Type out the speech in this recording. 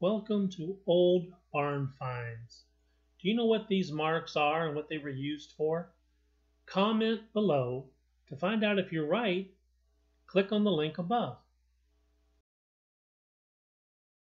Welcome to Old Barn Finds. Do you know what these marks are and what they were used for? Comment below. To find out if you're right, click on the link above.